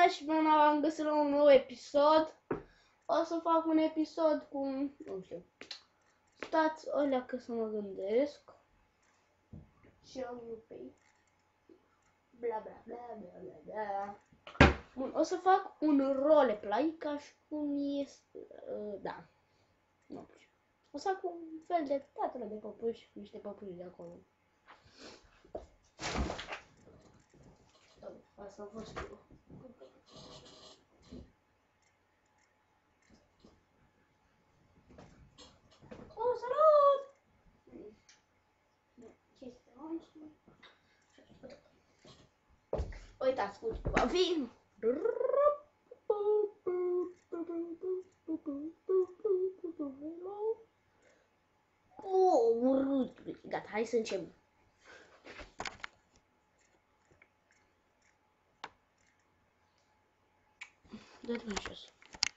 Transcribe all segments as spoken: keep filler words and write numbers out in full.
și bine am găsit la un nou episod. O să fac un episod cu, nu știu, stați alea că să mă gândesc. Și Europei. Bla bla bla bla bla bla. Bun, o să fac un roleplay ca și cum este, uh, da, nu știu. O să fac un fel de teatru de păpuși cu niște păpuși de acolo. Asta a fost eu. Oh, salut! Ce este aici? Uitați cum va fi. Oh, urât. Gata, hai să începem. Dă-te-mi jos.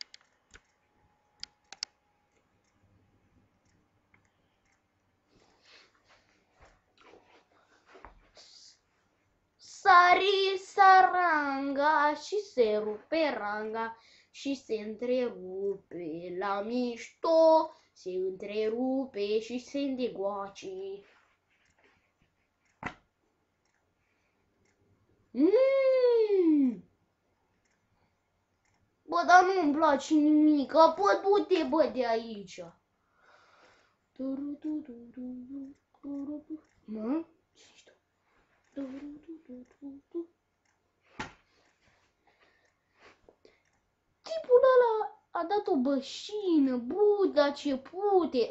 Sari saranga și se rupe ranga și se întrerupe la mișto, se întrerupe și se îndegoace. Mm! Bă, dar nu-mi place nimic, bă, du-te, bă, de aici. Mă? Ce-și tipul ăla a dat o bășină, Buda, ce pute!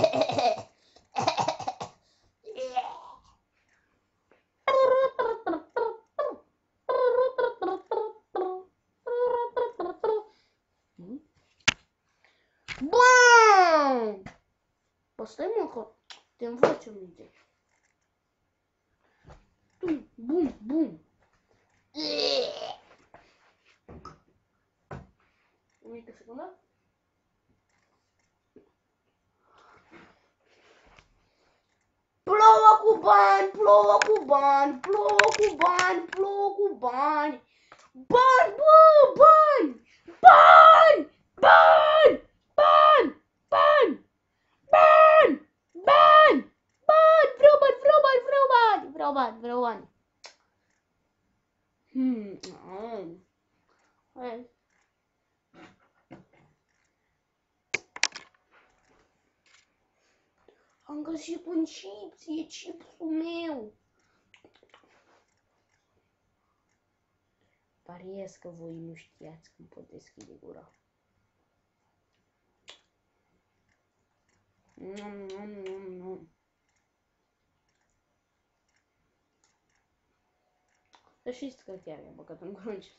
Bam! Bă, stai mă, că te învăț eu minte. Bum, bum. O mică secundă. Plouă cu bani, plouă cu bani, plouă cu bani, plouă cu bani. Bani, bă, bani! Bani! Bani! Bani! Bani! Bani! Bani! Bani! Vreau bani, vreau bani, vreau bani! Vreau bani, vreau bani. Hmm. Hai. Am găsit un chips, e chipsul meu. Pariez că voi nu știați cum pot deschide gura. Nom, nom, nom, nom. Dar știți că chiar i-am băgat în grunci.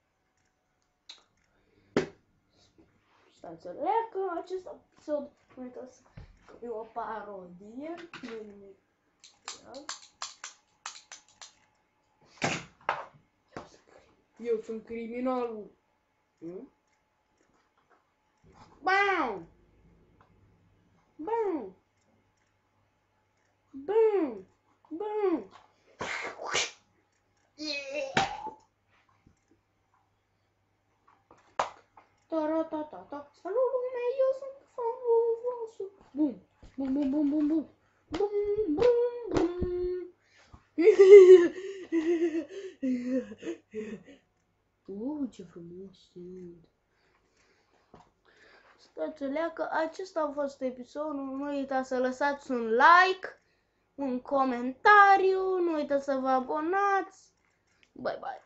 Stați o leacă, acest episod, nu uitați că e o parodie, nu e nimic. Eu sunt criminalul. Hmm? Bam! Bam! Bam! Bam! Ta-ra-ta-ta-ta. Salut lumea, eu sunt fanul vostru. Bum! Bum, bum, bum, bum, bum. Bum, bum, bum. Uh, ce frumos sunt. Stați o leacă, acesta a fost episodul. Nu uitați să lăsați un like, un comentariu, nu uitați să vă abonați. Bye bye.